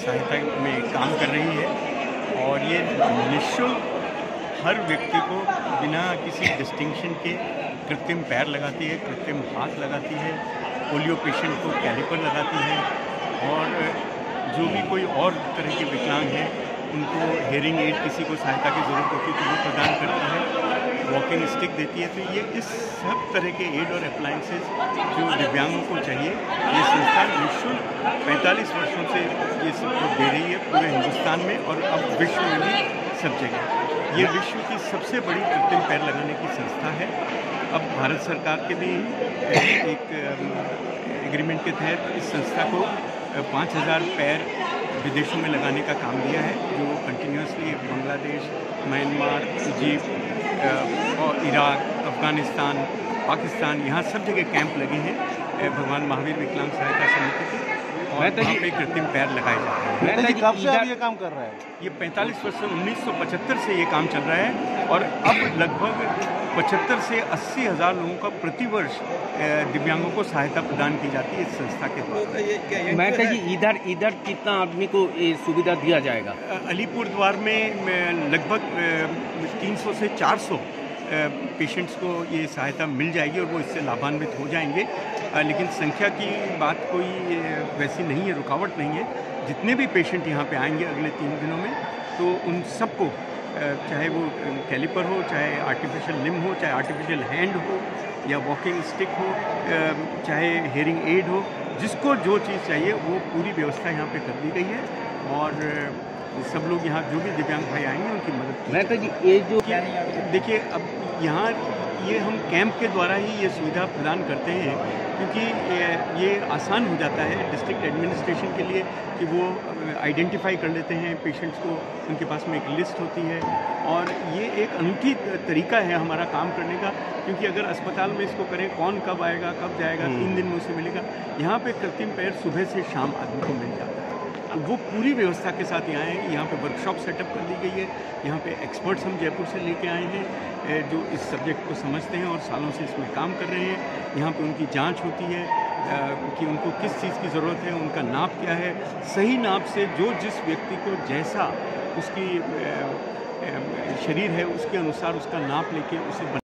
सहायता में काम कर रही है और ये निःशुल्क हर व्यक्ति को बिना किसी डिस्टिंक्शन के कृत्रिम पैर लगाती है, कृत्रिम हाथ लगाती है, पोलियो पेशेंट को कैलिपर लगाती है और जो भी कोई और तरह के विकलांग हैं उनको हेयरिंग एड किसी को सहायता की ज़रूरत होती है तो वो प्रदान करती है, वॉकिंग स्टिक देती है। तो ये इस सब तरह के एड और अप्लायंसेस जो दिव्यांगों को चाहिए ये संस्था निःशुल्क 45 वर्षों से ये सब दे रही है पूरे हिंदुस्तान में और अब विश्व में भी सब जगह। ये विश्व की सबसे बड़ी कृत्रिम पैर लगाने की संस्था है। अब भारत सरकार के भी एक एग्रीमेंट के तहत इस संस्था को 5000 पैर विदेशों में लगाने का काम दिया है, जो कंटिन्यूसली बांग्लादेश, म्यांमार, इजिप्ट और इराक, अफ़गानिस्तान, पाकिस्तान, यहाँ सब जगह कैंप लगे हैं भगवान महावीर विकलांग सहायता समिति के और वहाँ पे कृत्रिम पैर लगाए जाते हैं। कब से अब ये काम कर रहा है? ये 45 वर्ष से 1975 से ये काम चल रहा है और अब लगभग 75 से 80 हज़ार लोगों का प्रतिवर्ष दिव्यांगों को सहायता प्रदान की जाती है इस संस्था के द्वारा। मेहता जी इधर कितना आदमी को ये सुविधा दिया जाएगा? अलीपुर द्वार में लगभग 300 से 400 पेशेंट्स को ये सहायता मिल जाएगी और वो इससे लाभान्वित हो जाएंगे। लेकिन संख्या की बात कोई वैसी नहीं है, रुकावट नहीं है। जितने भी पेशेंट यहाँ पे आएंगे अगले 3 दिनों में तो उन सबको चाहे वो कैलिपर हो, चाहे आर्टिफिशियल लिम्ब हो, चाहे आर्टिफिशियल हैंड हो या वॉकिंग स्टिक हो, चाहे हेयरिंग एड हो, जिसको जो चीज़ चाहिए वो पूरी व्यवस्था यहाँ पे कर दी गई है और सब लोग यहाँ जो भी दिव्यांग भाई आएंगे उनकी मदद की। मेहता जी ये जो देखिए अब यहाँ ये हम कैंप के द्वारा ही ये सुविधा प्रदान करते हैं क्योंकि ये आसान हो जाता है डिस्ट्रिक्ट एडमिनिस्ट्रेशन के लिए कि वो आइडेंटिफाई कर लेते हैं पेशेंट्स को, उनके पास में एक लिस्ट होती है और ये एक अनूठी तरीका है हमारा काम करने का क्योंकि अगर अस्पताल में इसको करें कौन कब आएगा कब जाएगा 3 दिन में उसे मिलेगा। यहाँ पे कृत्रिम पैर सुबह से शाम आदमी को मिल जाता है। वो पूरी व्यवस्था के साथ यहाँ आए, यहाँ पे वर्कशॉप सेटअप कर दी गई है, यहाँ पे एक्सपर्ट्स हम जयपुर से लेके आए हैं जो इस सब्जेक्ट को समझते हैं और सालों से इसमें काम कर रहे हैं। यहाँ पे उनकी जांच होती है कि उनको किस चीज़ की ज़रूरत है, उनका नाप क्या है, सही नाप से जो जिस व्यक्ति को जैसा उसकी शरीर है उसके अनुसार उसका नाप लेके उसे